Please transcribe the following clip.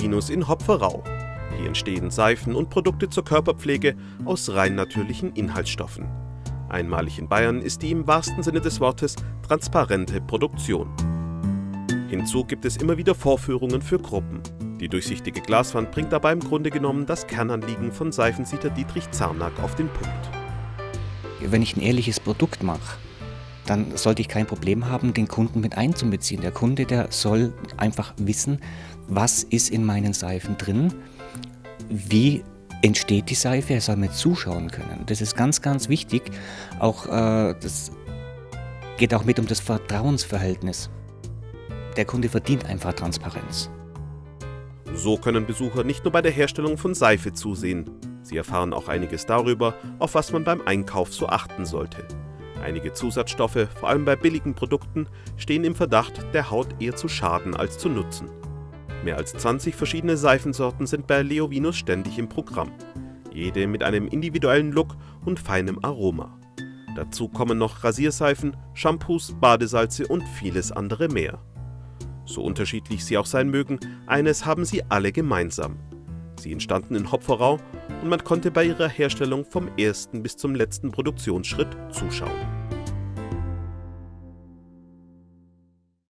Leovinus in Hopferau. Hier entstehen Seifen und Produkte zur Körperpflege aus rein natürlichen Inhaltsstoffen. Einmalig in Bayern ist die im wahrsten Sinne des Wortes transparente Produktion. Hinzu gibt es immer wieder Vorführungen für Gruppen. Die durchsichtige Glaswand bringt dabei im Grunde genommen das Kernanliegen von Seifensieder Dietrich Zarnack auf den Punkt. Wenn ich ein ehrliches Produkt mache, dann sollte ich kein Problem haben, den Kunden mit einzubeziehen. Der Kunde, der soll einfach wissen, was ist in meinen Seifen drin, wie entsteht die Seife, er soll mir zuschauen können. Das ist ganz, ganz wichtig. Auch das geht auch mit um das Vertrauensverhältnis. Der Kunde verdient einfach Transparenz. So können Besucher nicht nur bei der Herstellung von Seife zusehen. Sie erfahren auch einiges darüber, auf was man beim Einkauf so achten sollte. Einige Zusatzstoffe, vor allem bei billigen Produkten, stehen im Verdacht, der Haut eher zu schaden als zu nutzen. Mehr als 20 verschiedene Seifensorten sind bei Leovinus ständig im Programm. Jede mit einem individuellen Look und feinem Aroma. Dazu kommen noch Rasierseifen, Shampoos, Badesalze und vieles andere mehr. So unterschiedlich sie auch sein mögen, eines haben sie alle gemeinsam. Sie entstanden in Hopferau und man konnte bei ihrer Herstellung vom ersten bis zum letzten Produktionsschritt zuschauen.